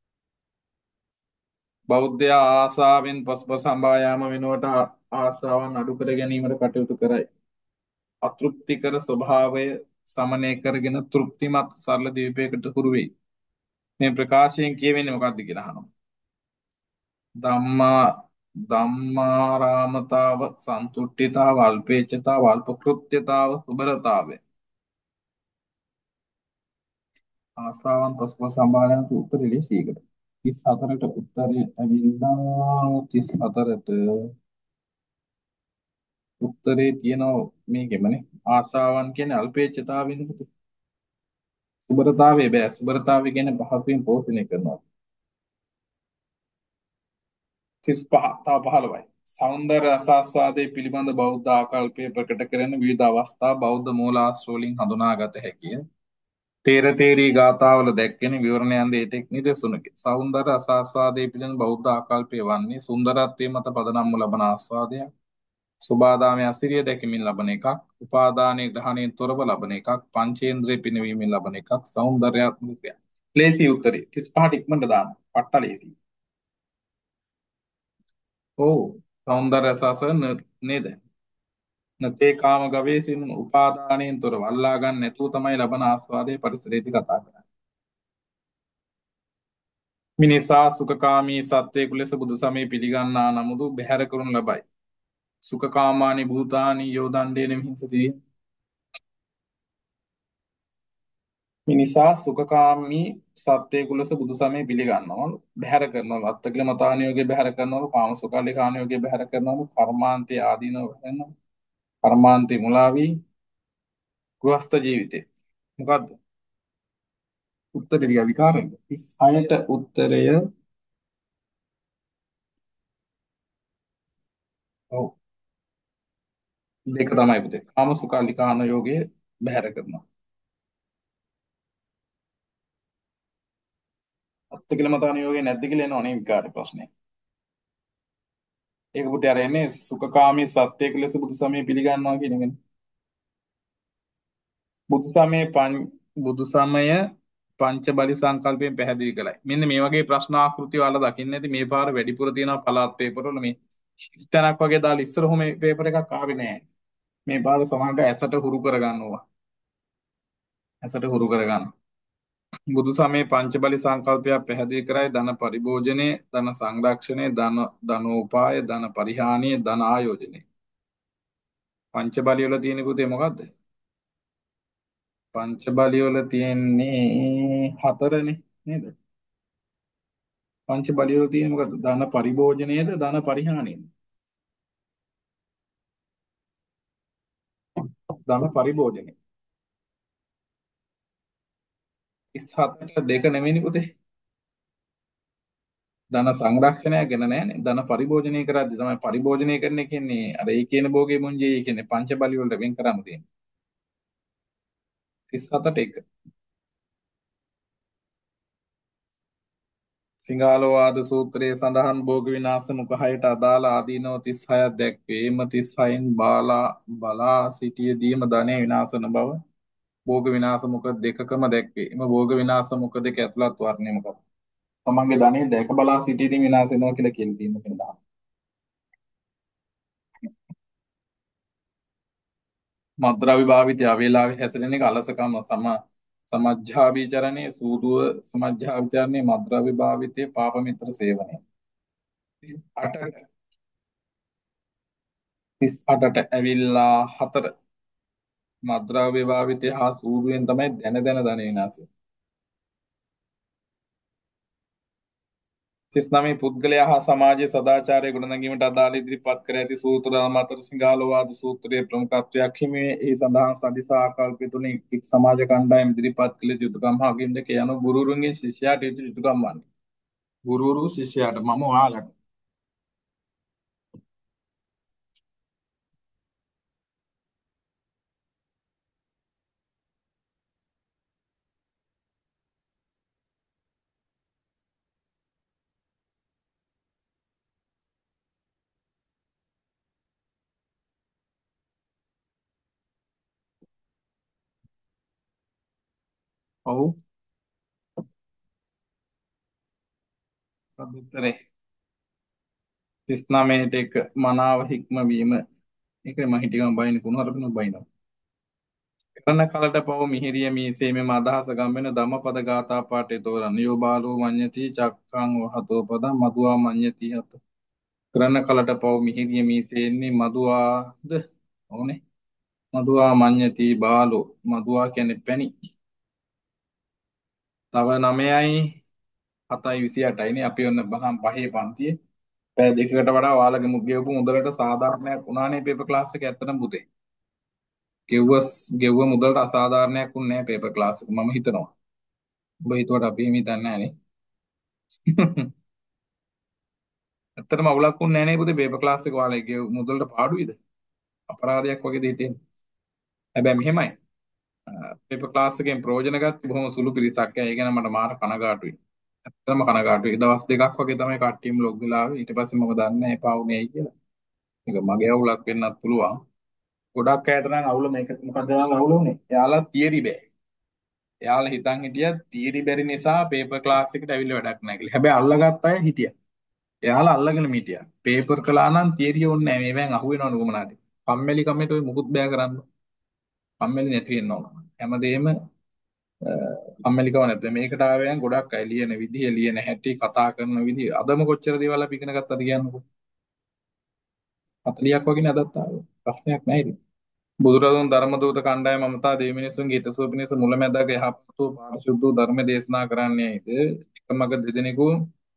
බෞද්ධයා ආසාවෙන් පසුපස හඹා යාම වෙනුවට ආ- ආශාවන් අඩු කර ගැනීමට කටයුතු කරයි. අතෘප්තිකර ස්වභාවය සමනය කරගෙන තෘප්තිමත් සරල දීපයකට හුරු වෙයි. මේ ප්‍රකාශයෙන් කියවෙන්නේ මොකක්ද කියලා අහනවා. ධම්මා ධම්මාරාමතාව සන්තුට්ඨිතාව අල්පේච්ඡතාව අල්පකෘත්‍යතාව සුබරතාවය ආසාවන් පසුපස හඹා යන උත්තරේ ලෙසීකට තිස් හතරට උත්තරේ ඇවිල්ලා තිස් හතරට උත්තරේ තියෙනවා මේකෙමනේ ආශාවන් කියන්නේ අල්පේච්ඡතාවෙ නෙමෙයි සුබරතාවේ බෑ සුබරතාවේ කියන්නේ පහසුවෙන් පෝෂණය කරනවා තිස් පහ තව පහළොවයි සෞන්දර්ය අසාස්වාදයේ පිළිබඳ බෞද්ධ ආකල්පය ප්‍රකට කරන විවිධ අවස්ථා බෞද්ධ මූලාශ්‍ර වලින් හඳුනාගත හැකිය තේර තේරී ගාථාවල දැක්වෙන විවරණයන් ද ඒටෙක් නිදසුනකි සෞන්දර්ය අසාස්වාදයේ පිළිබඳ බෞද්ධ ආකල්පය වන්නේ සුන්දරත්වයේ මත පදනම්ව ලබන ආස්වාදයක් සුභාදාමයේ අසිරිය දැකීමෙන් ලබන එකක්, උපාදානයේ ග්‍රහණයෙන් තොරව ලබන එකක්, පංචේන්ද්‍රිය පිනවීමෙන් ලබන එකක්, සෞන්දර්යාත්මක ක්‍රියා. ලේසි උත්තරේ තිස් පහට ඉක්මනට දාන්න. පට්ට ලේසි. ඔව්. සෞන්දර්ය සසන නේද? නතේ කාම ගවේසින් උපාදානයෙන් තොරව අල්ලා ගන්න නැතුව තමයි ලබන ආස්වාදයේ පරිසරයේදී කතා කරන්නේ. මිනිසා සුඛකාමී සත්වයෙකු ලෙස බුදු සමය පිළිගන්නා නමුදු බැහැර කරනු ලබයි. සුඛකාමානි භූතානි යෝදණ්ඩේන විහිංසති මිනිසා සුඛකාමී සත්වයෙකු ලෙස බුදු සමය පිළිගන්නවලු බැහැර කරනවලු අත්තකිල මතානියෝගේ බැහැර කරනවලු කාමසුඛාලිකානියෝගේ බැහැර කරනවලු කර්මාන්තයේ ආදීනව වෙනවලු කර්මාන්තේ මුලා වී ගෘහස්ත ජීවිතේ මොකද්ද උත්තරේ ටික විකාරෙන්ද තිස් හයට උත්තරය ඔව් දෙක තමයි පුතේ කාමසුඛාලිකානියෝගේ බැහැර කරනවා අත්තකිල මතානියෝගේ නැද්ද කියලා එනවනේ විකාර ප්‍රශ්නේ ඒක පුතේ අර එන්නේ සුඛකාමී සත්වයෙකු ලෙස බුදු සමය පිළිගන්නවා කියන එකනේ බුදු සමය පං බුදු සමය පංච බලි සංකල්පයෙන් පැහැදිලි කරයි. මෙන්න මේ වගේ ප්‍රශ්න ආකෘති වල දකින්න ඇති මේ පාර වැඩිපුර තියෙනවා පළාත් පේපර් වල මේ තැනක් වගේ දාලා ඉස්සර ඔහොම පේපර් එකක් ආවේ නෑ. මේ පාර සමහරට ඇසට හුරු කරගන්න ඕවා. ඇසට හුරු කරගන්න. බුදු සමයේ පංච බලි සංකල්පයක් පැහැදිලි කරයි ධන පරිභෝජනයේ, ධන සංරක්ෂණයේ, ධන ධනෝපාය, ධන පරිහානිය, ධන ආයෝජනය. පංච බලි වල තියෙන පුතේ මොකද්ද? පංච බලි වල තියෙන්නේ හතරනේ නේද? පංච බලය වල තියෙන මොකද්ද? ධන පරිභෝජනයේද ධන පරිහානියද? ධන පරිභෝජනය. තිස් හතට දෙක නෙමෙයිනේ පුතේ. ධන සංරක්ෂණය ගැන නෑනේ. ධන පරිභෝජනය කරද්දි තමයි පරිභෝජනය කරන කියන්නේ අර ඒ කියන භෝගේ මුංජේ කියන්නේ පංච බලය වලට වෙන් කරන්න තියෙන්නේ. තිස් හතට එක. සිංහාලෝවාද සූත්‍රයේ සඳහන් භෝග විනාශ මුඛහයට අදාළ ආදීනව තිස් හයක් දැක්වේ. එම තිස් හයෙන් බාලා බලා සිටියදීම ධනය විනාශ වන බව භෝග විනාශ මුඛ දෙකකම දැක්වේ. එම භෝග විනාශ මුඛ දෙක ඇතුළත් වර්ණය මොකක්ද? තමන්ගේ ධනෙ දැක බලා සිටීමේ විනාශ වෙනවා කියලා කියන තියෙන කෙනා. මද්ද්‍රව්‍ය භාවිතය අවේලාවේ හැසිරෙන එක අලසකම සම සමජ්ජාභිචරණේ සූදුව සමජ්ජාභිචරණේ මද්ද්‍රව්‍ය භාවිතයේ පාප මිත්‍ර සේවනය. තිස් අටට තිස් අටට ඇවිල්ලා හතර මද්ද්‍රව්‍ය භාවිතය හා සූදුවෙන් තමයි දැන දැන ධන විනාශය. තිස් නවය පුද්ගලයා හා සමාජයේ සදාචාරය ගොඩනැගීමට අදාළ ඉදිරිපත් කර ඇති සූත්‍ර ධර්ම අතර සිංහාලෝවාද සූත්‍රයේ ප්‍රමුඛත්වයක් හිමි එහි සඳහන් සදිස ආකල්පය තුළින් එක් සමාජ කණ්ඩායම් ඉදිරිපත් කළ යුතු යුතුකම් හා ගින්දක යනු ගුරුවරුන්ගෙන් ශිෂ්‍යයාට යුතු යුතුකම් වන්නේ. ගුරුවරු ශිෂ්‍යයාට මම ඔයාලට ඔව්. උත්තරේ තිස් නවයට එක මනාව හික්මවීම. ඒක මම හිටියම බයින කුණහරුපිනු බයිනවා. කරන කලට පව මිහිරිය මීසේ මෙම අදහස ගම්වෙන ධම්මපද ගාථා පාඨය තෝරන්න. යෝ බාලෝ මඤ්ඤති චක්ඛං වහතෝ පදං මදුවා මඤ්ඤති හත. කරන කලට පව මිහිරිය මීසේන්නේ මදුවාද ඕනේ. මදුවා මඤ්ඤති බාලෝ. මදුවා කියන්නේ පැණි. තව නවයයි හතයි විසිඅටයිනේ අපි ඔන්න බහම් පහේ පන්තියේ. පැය දෙකකට වඩා ඔයාලගේ මුග් ගෙවපු මුදලට සාධාරණයක් වුණානේ පේපර් ක්ලාස් එක ඇත්තටම පුතේ. ගෙව්වස් ගෙව්ව මුදලට අසාධාරණයක් වුණේ නැහැ පේපර් ක්ලාස් එක මම හිතනවා. ඔබ හිතුවට අපි එහෙම හිතන්නේ නැහැ නේ. ඇත්තටම අවුලක් වුණේ නැහැ නේ පුතේ පේපර් ක්ලාස් එක ඔයාලගේ ගෙව් මුදලට පාඩුවේද? අපරාධයක් වගේ දෙයක් තියෙනවා. හැබැයි මෙහෙමයි. පේපර් ක්ලාස් එකෙන් ප්‍රයෝජන ගත්තේ බොහොම සුළු පිරිසක්. ඒ ගැන මට මාර කනගාටුයි. ඇත්තටම කනගාටුයි. දවස් දෙකක් වගේ තමයි කට්ටියම ලොග් වෙලා ආවේ. ඊට පස්සේ මම දන්නේ නැහැ එපා වුණේ ඇයි කියලා. ඒක මගේ අවුලක් වෙන්නත් පුළුවන්. ගොඩක් අයට නම් අවුල මේක මොකද නම් අවුල උනේ. එයාලා තියරි බෑ. එයාලා හිතන් හිටියා තියරි බැරි නිසා පේපර් ක්ලාස් එකට ඇවිල්ලා වැඩක් නැහැ කියලා. හැබැයි අල්ලගත්ත අය හිටියා. එයාලා අල්ලගෙන හිටියා. පේපර් කළා නම් තියරි ඕනේ නැහැ. මේවෙන් අහු වෙනවනේ කොමනාට. කම්මැලි කමෙට ඔය මුකුත් බෑ කරන්න. කම්මැලි නැති වෙන්න ඕන. හැමදේම කම්මැලිකම නැත්නම් මේකට ආවයන් ගොඩක් අය ලියන විදිහ ලියන හැටි කතා කරන විදිහ අදම කොච්චර දේවල් අපි ඉගෙන ගත්තද කියන්නකෝ. හතළියක් වගේ නේදත් ආවේ. ප්‍රශ්නයක් නැහැ ඉතින්. බුදුරදුන් ධර්ම දූත කණ්ඩායම මමතා දෙවි මිනිසුන්ගේ හිතසුව පිණිස මුලැමැදාක යහපත් වූ පාරිශුද්ධ වූ ධර්ම දේශනා කරන්නේයිද එකමග දෙදෙනෙකු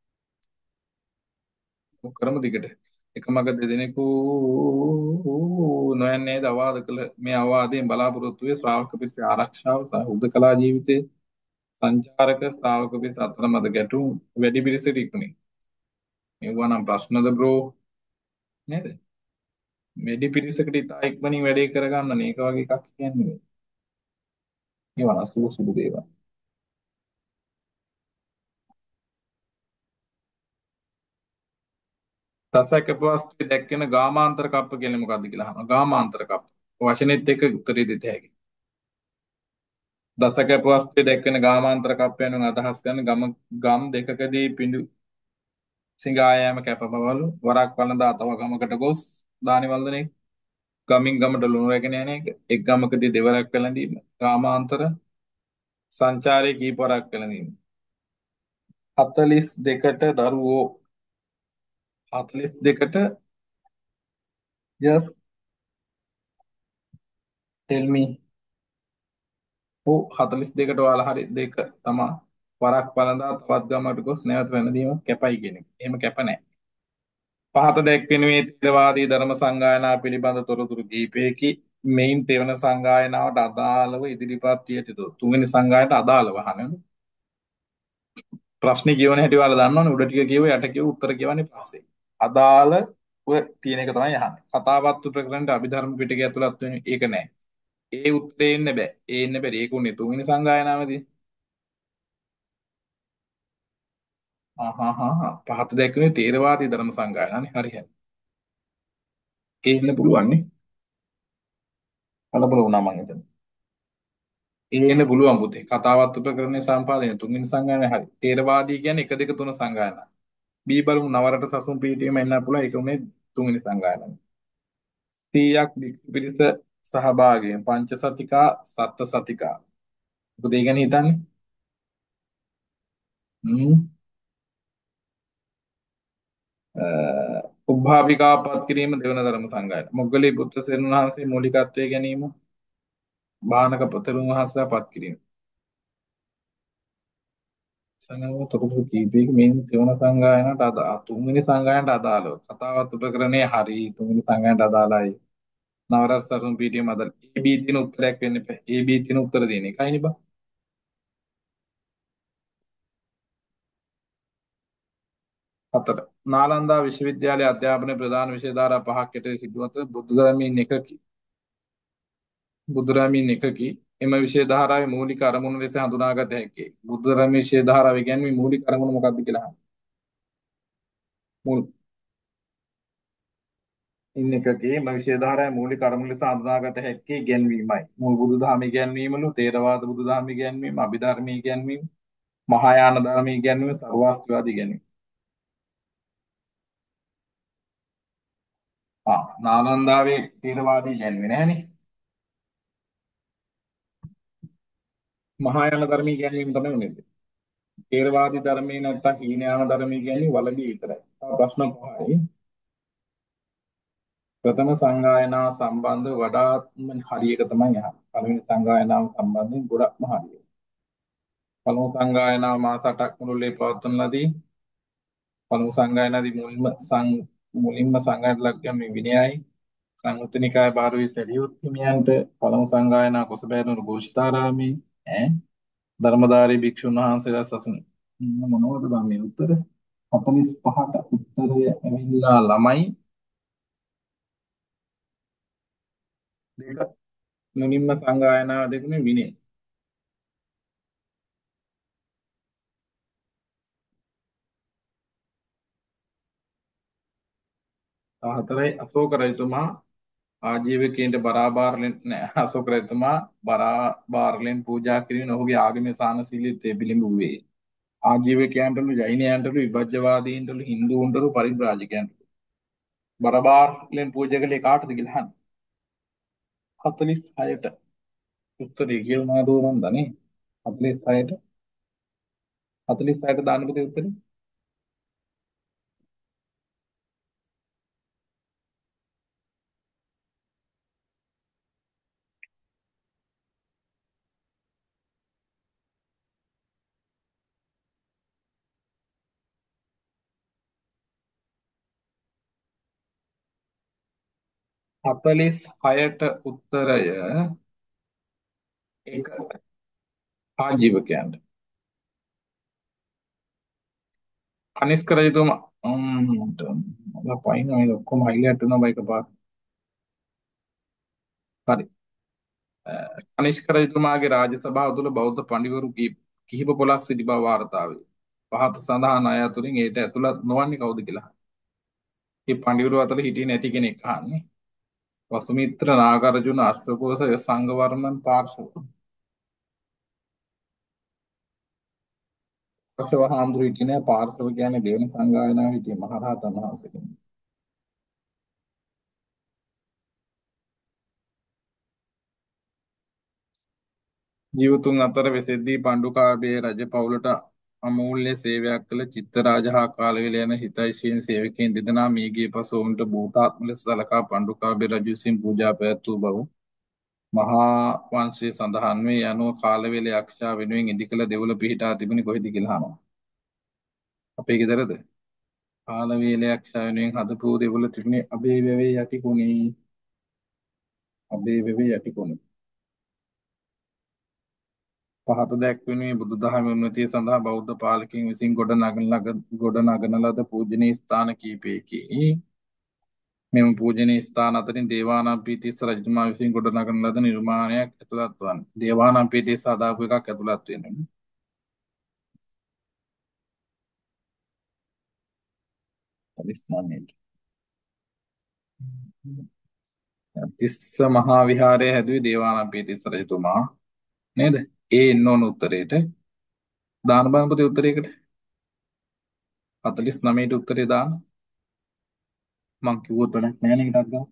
කරමු දිගට එකමග දෙදෙනෙකු නොයන්නේද අවවාද කළ මේ අවවාදයෙන් බලාපොරොත්තු වේ ශ්‍රාවක පිරිස ආරක්ෂාව සහ හුදකලා ජීවිතයේ සංචාරක ශ්‍රාවක පිරිස අතර මැද ගැටුම් වැඩි පිරිසට ඉක්මනින් මේවා නම් ප්‍රශ්නද බ්‍රෝ නේද වැඩි පිරිසකට ඉතා ඉක්මනින් වැඩේ කරගන්න මේක වගේ එකක් කියන්නේ ඒවා සුළු සුළු දේවල් තසක පස්සේ දැක්කෙන ගාමාන්තර කප්ප කියන්නේ මොකද්ද කියලා අහනවා. ගාමාන්තර කප්ප. වචනේත් එක්ක උත්තරේ දෙත හැකියි. දසක පස්සේ දැක්කෙන ගාමාන්තර කප්ප යන අදහස් කරන ගම ගම් දෙකකදී පිඬු සිඟායෑම කැපපවලු වරක් වළඳා තව ගමකට ගොස් දානි වන්දනේ ගමින් ගමට ලුණු රැගෙන යන එක එක් ගමකදී දෙවරක් වැළඳීම ගාමාන්තර සංචාරයේ කීප වරක් වැළඳීම හතළිස් දෙකට දරුවෝ හතළිස් දෙකට just tell me ඔව් හතළිස් දෙකට ඔයාලා හරි දෙක තමයි වරක් පළඳා තවත් ගමකට ගොස් නැවත වෙනදීම කැපයි කියන එක. එහෙම කැප නැහැ. පහත දැක්වෙනුයේ ථේරවාදී ධර්ම සංගායනා පිළිබඳ තොරතුරු කිහිපයකි. මෙයින් තෙවන සංගායනාවට අදාළව ඉදිරිපත් විය යුතු තුන්වෙනි සංගායනට අදාළව අහන්නේ. ප්‍රශ්නේ කියවන හැටි ඔයාලා දන්නවනේ උඩ ටික කියව යට කියව උත්තර කියවන්නේ පස්සේ. අදාළ ඔය තියෙන එක තමයි අහන්නේ. කතාවත් ප්‍රකරණයට අභිධර්ම පිටකය ඇතුළත් වෙන්නේ ඒක නෑ. ඒ උත්තරේ එන්න බෑ. ඒ එන්න බැරි. ඒක උනේ තුන්වෙනි සංගායනාවේදී. ආහා පහත දැක්වෙන තේරවාදී ධර්ම සංගායනානේ හරි හරි. ඒ ඉන්න පුළුවන් නේ. කලබල වුණා මං හිතන්නේ. ඒ ඉන්න පුළුවන් පුතේ. කතාවත් උපකරණයේ සම්පාදනය තුන්වෙනි සංගායනාවේ හරි. තේරවාදී කියන්නේ එක දෙක තුන සංගායනා. බී බලමු නවරට සසුන් පීඨියම එන්න පුළුවන්. ඒක උනේ තුන්වෙනි සංගායනාවේ. සීයක් භික්ෂු පිරිස සහභාගීන් පංචසතිකා සත්ත සතිකා. මොකද ඒ ගැන හිතන්නේ? හ්ම් උභාවිකාපත් කිරීම දෙවන ධර්ම සංගායන. මොග්ගලී බුද්ධ සෙරුන් වහන්සේ මූලිකත්වයේ ගැනීම බානක පතරුන් වහන්සේලා පත් කිරීම. සංගම තොරතුරු කීපයක මේ දෙවන සංගායනට අදාළ තුන්වෙනි සංගායනට අදාළව කතාවත් උපකරණයේ හරි තුන්වෙනි සංගායනට අදාළයි. නවරත් සසුන් පීඨිය මදල් A B තියෙන උත්තරයක් වෙන්න එපා. A B තියෙන උත්තර දෙන එකයි නේ බා. හතර නාලන්දා විශ්වවිද්‍යාලයේ අධ්‍යාපනයේ ප්‍රධාන විෂය ධාරා පහක් යට සිදුවත බුද්ධ ධර්මයෙන් එකකි. බුද්ධ ධර්මයෙන් එකකි. එම විෂය ධාරාවේ මූලික අරමුණු ලෙස හඳුනාගත හැකියි. බුද්ධ ධර්මයේ විෂය ධාරාව කියන්නේ මූලික අරමුණ මොකක්ද කියලා අහනවා. මුල් ඉන් එකකේ විශේෂධාරය මූලික අරමුණු ලෙස හඳුනාගත හැක්කේ ඉගැන්වීමයි. මුල් බුදුදහම ඉගැන්වීමලු, තේරවාද බුදුදහම ඉගැන්වීම, අභිධර්ම ඉගැන්වීම, මහායාන ධර්ම ඉගැන්වීම, සර්වාස්තිවාද ඉගැන්වීම. ආ නාලන්දාවේ තේරවාදී ඉගැන්වීම නෑනේ. මහායාන ධර්ම ඉගැන්වීම තමයි උනේ. තේරවාදී ධර්මයේ නැත්තම් හීනයාන ධර්මයේ කියන්නේ වලදී විතරයි. තව ප්‍රශ්න පහයි. ප්‍රථම සංගායනාව සම්බන්ධ වඩාත්ම හරියක තමයි අහන්නේ. පළවෙනි සංගායනාව සම්බන්ධයෙන් ගොඩක්ම හරිය. පළමු සංගායනාව මාස අටක් මුළුල්ලේ පවත්වන ලදී. පළමු සංගායනාවේදී මුලින්ම සං මුලින්ම සංගායන ලක්ෂණ විනයයි සංයුත්ත නිකාය බාර වී සැරියුත් හිමියන්ට පළමු සංගායනා කොසබෑනුවර ഘോഷිතාරාමේ ඈ ධර්මදාරී භික්ෂුන් වහන්සේලා සසුන මොනවද මේ උත්තර හතළිස් පහට උත්තරය ඇවිල්ලා ළමයි දෙක මුලින්ම සංගායනාව දෙකුනේ විනය තව හතරයි අශෝක රජතුමා ආජීවකයන්ට බරාබාරලෙන් නෑ අශෝක රජතුමා බරාබාරලෙන් පූජා කිරීම ඔහුගේ ආගමේ සානශීලීත්වය පිළිඹු වේ ආජීවකයන්ටලු ජෛනයන්ටලු විභජ්‍යවාදීන්ටලු හින්දුන්ටලු පරිබ්‍රාජකයන්ට බරබාරලෙන් පූජා කළේ කාටද කියලා අහන්න හතළිස් හයට උත්තරේ කියනවා දෝරන් දනේ හතළිස් හයට හතළිස් හයට දාන්න පුතේ උත්තරේ හතළිස් හයට උත්තරය එක ආජීවකයන්ට කනිෂ්ක රජතුමා මම පයින් මේ ඔක්කොම හයිලයිට් වෙනවා බයික පාර හරි කනිෂ්ක රජතුමාගේ රාජසභාව තුළ බෞද්ධ පඬිවරු කිහිප පොළක් සිටි බව වාර්තා වේ. පහත සඳහන් අය අතුරින් ඒට ඇතුළත් නොවන්නේ කවුද කියලා. මේ පඬිවරු අතර හිටියේ නැති කෙනෙක් අහන්නේ. වසුමිත්‍ර නාගාර්ජුන අශ්වඝෝෂ සංඝවර්මන් පාර්ශ්ව. පස්ව හාමුදුරු හිටියේ නෑ පාර්ශ්ව කියන්නේ දෙවෙනි සංගායනාවේ හිටියේ මහරහතන් වහන්සේ කෙනෙක්. ජීවතුන් අතර වෙසෙද්දී පණ්ඩුකාභය රජ පවුලට අමූල්‍ය සේවයක් කළ චිත්තරාජ හා කාලවේල යන හිතෛෂීන් සේවකයන් දෙදෙනා මියගිය පසු ඔවුන්ට භූතාත්ම ලෙස සලකා පණ්ඩුකාභය රජු විසින් පූජා පැවැත්වූ බව මහා වංශයේ සඳහන් වේ. යනුව කාලවේල යක්ෂයා වෙනුවෙන් ඉදිකළ දෙවොල පිහිටා තිබුණේ කොහෙද කියලා අහනවා. අපේ ගෙදරද? කාලවේල යක්ෂයා වෙනුවෙන් හදපු දෙවොල තිබුණේ අබේ වැවේ යටි කොනේ. අබේ වැවේ යටි කොනේ. පහත දැක්වෙනුයේ බුදුදහමේ උන්නතිය සඳහා බෞද්ධ පාලකයන් විසින් ගොඩ නගන ගොඩ නගන ලද පූජනීය ස්ථාන කිහිපයකි. මෙම පූජනීය ස්ථාන අතරින් දේවානම්පියතිස්ස රජතුමා විසින් ගොඩ නගන ලද නිර්මාණයක් ඇතුළත් වන්නේ. දේවානම්පියතිස්ස හදාපු එකක් ඇතුළත් වෙනවා. තිස්ස මහා විහාරය හැදුවේ දේවානම්පියතිස්ස රජතුමා නේද? ඒ එන්න ඕන උත්තරේට දාන බලන්න පුතේ උත්තරයකට හතළිස් නවයට උත්තරේ දාන්න මං කිව්වොත් වැඩක් නෑ නේ ටිකක් ගන්න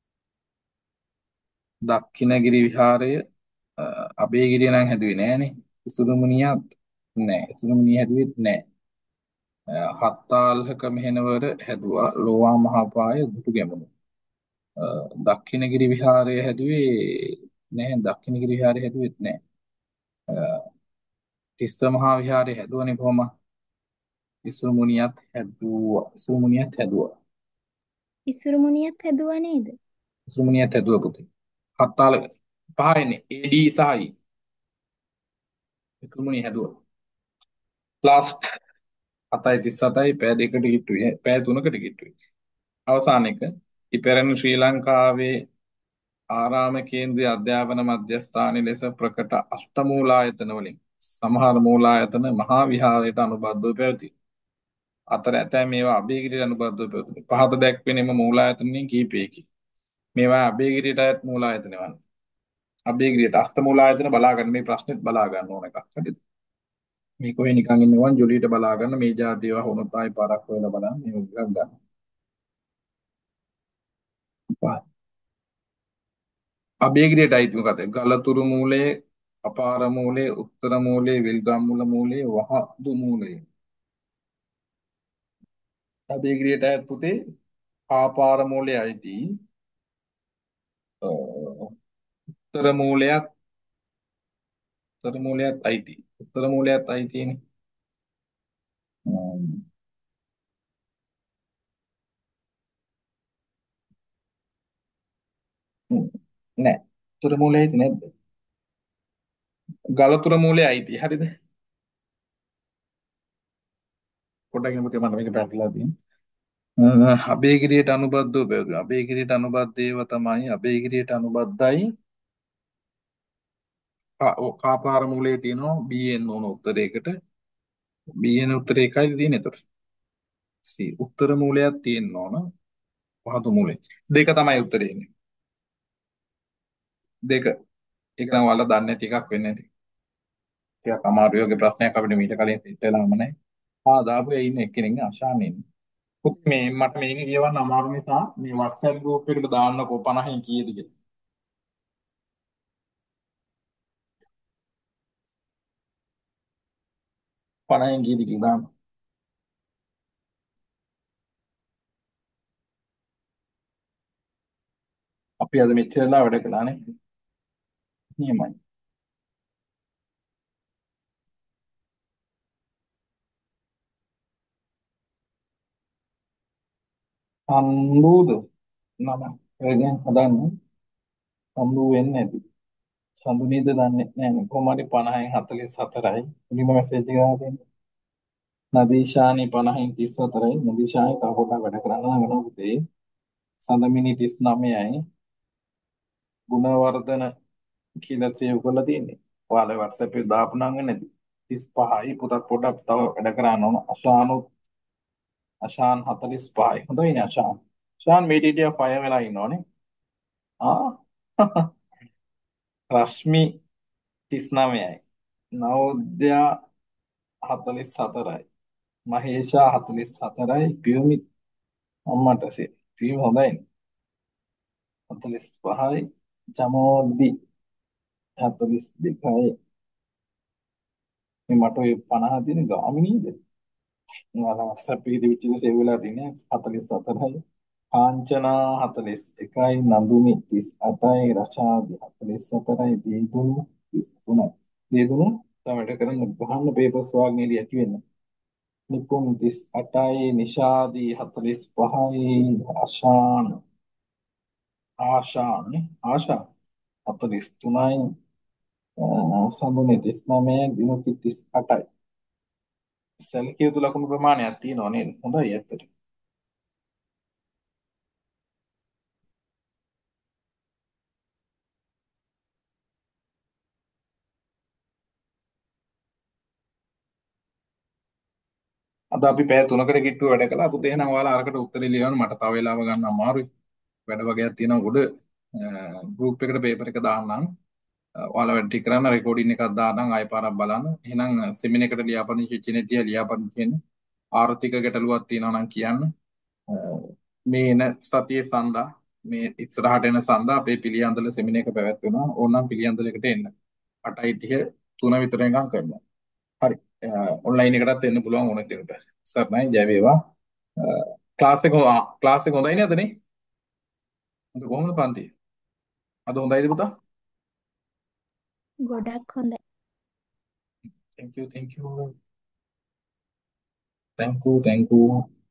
දක්ඛිනගිරි විහාරය අබේගිරිය නම් හැදුවේ නෑනේ ඉසුරුමුණියත් නෑ ඉසුරුමුණිය හැදුවෙත් නෑ හත්තාල්හක මෙහෙණවර හැදුවා ලෝවා මහපාය දුටුගැමුණු දක්ඛිනගිරි විහාරය හැදුවේ නෑ දක්ඛිනගිරි විහාරය හැදුවෙත් නෑ තිස්ස මහා විහාරය හැදුවනේ කොහොමද ඉසුරුමුණියත් හැදුවා ඉසුරුමුණියත් හැදුවා ඉසුරුමුණියත් හැදුවා නේද? ඉසුරුමුණියත් හැදුවා පුතේ හත්තාල පහයිනේ A D සහයි ඉසුරුමුණිය හැදුවා ලාස්ට් හතයි තිස් හතයි පැය දෙකකට කිට්ටුයි පැය තුනකට කිට්ටුයි අවසාන එක ඉපැරණි ශ්‍රී ලංකාවේ ආරාම කේන්ද්‍රීය අධ්‍යාපන මධ්‍යස්ථානයේ ලෙස ප්‍රකට අෂ්ටමූලායතන වලින් සමහර මූලායතන මහා විහාරයට අනුබද්ධව පැවති අතර ඇතැම් මේවා අභයගිරියට අනුබද්ධව පැවතුණි. පහත දැක්වෙන එම මූලායතනයන් කිහිපයකි. මේවා අභයගිරියට අයත් මූලායතන වන්නේ. අභයගිරියට අෂ්ට මූලායතන බලා ගන්න මේ ප්‍රශ්නෙත් බලා ගන්න ඕන එකක්. හරිද? මේ කොහේ නිකන් ඉන්නවන් ජොලියට බලා ගන්න මේ જાති ඒවා වුණොත් ආයි පාරක් හොයලා බලන්න මේ එකක් ගන්න. අභයගිරියට අයිති මොකද? ගලතුරු මූලයේ, අපාර මූලයේ, උත්තර මූලයේ, විල්ගම්මුල මූලයේ, වහදු මූලයේ. අභයගිරියට අයත් පුතේ ආපාර මූලයේ අයිති. අ, උත්තර මූලයත් උත්තර මූලයත් අයිති. උත්තර මූලයත් අයිතිනේ. හ්ම්. හ්ම්. නෑ. උත්තර මූලයේ අයිති නැද්ද? ගලතුර මූලයේ අයිති. හරිද? පොඩ්ඩක් ඉන්න පුතේ මම මේක පැටලලා තියෙනවා. අභයගිරියට අනුබද්ධව පැවතුණු. අභයගිරියට අනුබද්ධ ඒවා තමයි අභයගිරියට අනුබද්ධයි. කා- ඔව්, කාපාර මූලයේ තියෙනවා බී එන් ඕන උත්තරයකට. බී එන් උත්තරේ එකයි තියෙන්නේ එතකොට. සී උත්තර මූලයක් තියෙන්න ඕන. පහතු මූලය. දෙක තමයි උත්තරේ එන්නේ. දෙක. ඒක නම් ඔයාලා දන්නේ නැති එකක් වෙන්නේ නැති. ටිකක් අමාරු යෝග්‍ය ප්‍රශ්නයක් අපිට මීට කලින් සිද්ධ වෙලාම නැහැ. ආ දාපු අය ඉන්න එක්කෙනෙක් අශාන් ඉන්නේ. පුත් මේ මට මේක කියවන්න අමාරු නිසා මේ WhatsApp group එකට දාන්නකෝ පනහෙන් කීයද කියලා. පනහෙන් කීයද කියලා දාන්න. අපි අද මෙච්චරලා වැඩ කළානේ. නියමයි. සම්බුද නම එදෙන් හදන්න සම්බු වෙන්නේ නැති. සම්බු නේද දන්නේ නැහැ. කොහොම හරි පනහෙන් හතළිස් හතරයි. මුලින්ම මැසේජ් එක ගහලා නදීෂානි පනහෙන් තිස් හතරයි. නදීෂානි තව පොඩ්ඩක් වැඩ කරන්න වෙනවා පුතේ. සඳමිනි තිස් නවයයි. ගුණවර්ධන කියලා සේව් කරලා තියෙන්නේ. ඔයාලා WhatsApp එකේ දාපු නම් නැති. තිස් පහයි පුතත් පොඩ්ඩක් තව වැඩ කරන්න ඕන. අශානු අශාන් හතළිස් පහයි. හොඳයිනේ අශාන්. අශාන් මේ ඩීටීඑල් ෆයර් වෙලා ඉන්නෝනේ. ආ රශ්මි තිස් නවයයි. නවෝදයා හතළිස් හතරයි. මහේෂා හතළිස් හතරයි. පියුමි අම්මට සේ. පියුමි හොඳයිනේ. හතළිස් පහයි. ජමෝදි හතළිස් දෙකයි. මේ මට ඔය පනහ දින ගාමිනීද? ඔයාලා WhatsApp එකේ දිවිච්ච සේව් වෙලා තියෙන්නේ හතළිස් හතරයි. කාංචනා හතළිස් එකයි. නඳුනි තිස් අටයි. රෂාදි හතළිස් හතරයි. දීදුනි තිස් තුනයි. දීදුනි තමයි කරන්න ගහන්න පේපර්ස් වාග්නේ ඇති වෙන්න. නිකුම් තිස් අටයි. නිෂාදි හතළිස් පහයි. ආශාන් ආශාන් නේ? ආශා හතළිස් තුනයි. සම්මුනි තිස් නවයයි. දිනුති තිස් අටයි. සැලකිය යුතු ලකුණු ප්‍රමාණයක් තියෙනවා නේද? හොඳයි ඇත්තට. අද අපි පැය තුනකට කිට්ටුව වැඩ කළා. පුතේ එහෙනම් ඔයාලා අරකට උත්තරේ ලියන්න මට තව වෙලාව ගන්න අමාරුයි. වැඩ වගේක් තියෙනවා උඩ ගෲප් එකට පේපර් එක දාන්නම්. ඔයාලා වැඩ ටික කරන්න රෙකෝඩින් එකක් දාන්නම් ආයෙ පාරක් බලන්න. එහෙනම් සෙමින එකට ලියාපදිංචි වෙච්ච නැතිය ලියාපදිංචි වෙන්න. ආර්ථික ගැටලුවක් තියෙනවා නම් කියන්න. අ, මේ එන සතියේ සඳහා මේ ඉස්සරහට එන සඳහා අපේ පිළියන්දල සෙමින එක පැවැත්වෙනවා. ඕනනම් පිළියන්දලකට එන්න. අටයි තිහ තුන විතර නිකන් කරනවා. හරි. ඔන්ලයින් එකටත් එන්න පුළුවන් ඕන කෙනෙකුට. සර්ණයි ජය වේවා. ක්ලාස් එක ක්ලාස් එක හොඳයි නේද නේ? අද කොහොමද පන්ති? අද හොඳයිද පුතා? ගොඩක් හොඳයි. thank you thank you thank you thank you